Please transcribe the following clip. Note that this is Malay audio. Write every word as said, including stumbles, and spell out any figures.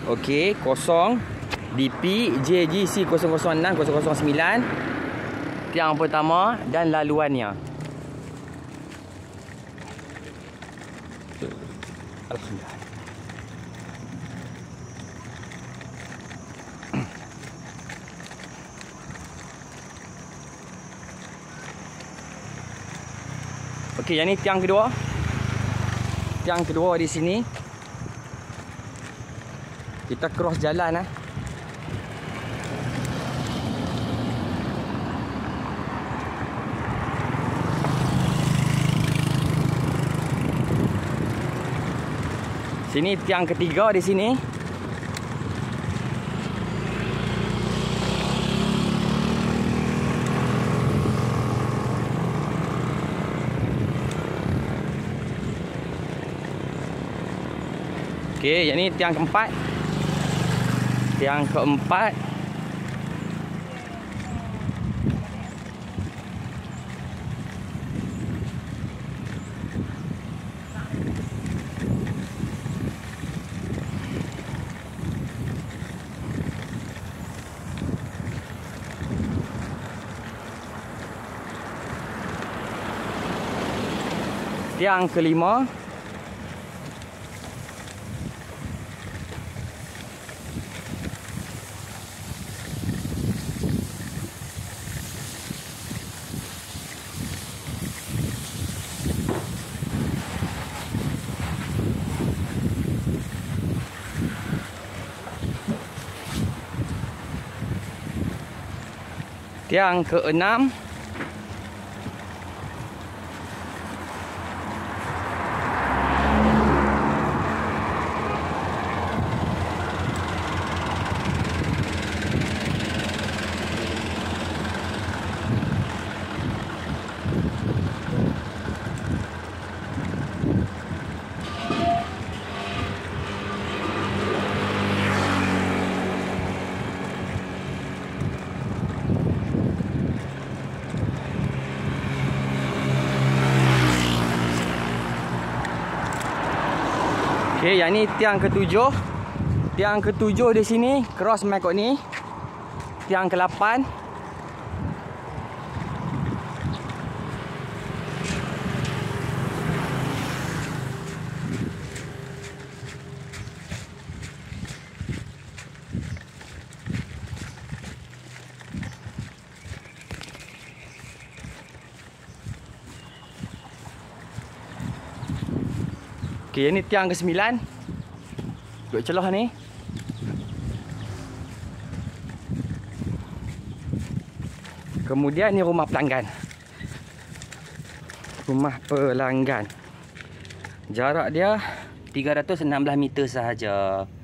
Okey, kosong D P J G C kosong kosong enam kosong kosong sembilan. Tiang pertama dan laluannya. Alhamdulillah. Okey, yang ni tiang kedua. Tiang kedua di sini. Kita cross jalan eh. Sini tiang ketiga di sini. Okey, yang ni tiang keempat. Tiang keempat. Tiang kelima. Tiang keenam. Okey, yang ni tiang ketujuh. Tiang ketujuh di sini cross mekot ni. Tiang kelapan. Okey, ini tiang ke sembilan. Duk celah ni. Kemudian ni rumah pelanggan. Rumah pelanggan. Jarak dia tiga ratus enam belas meter sahaja.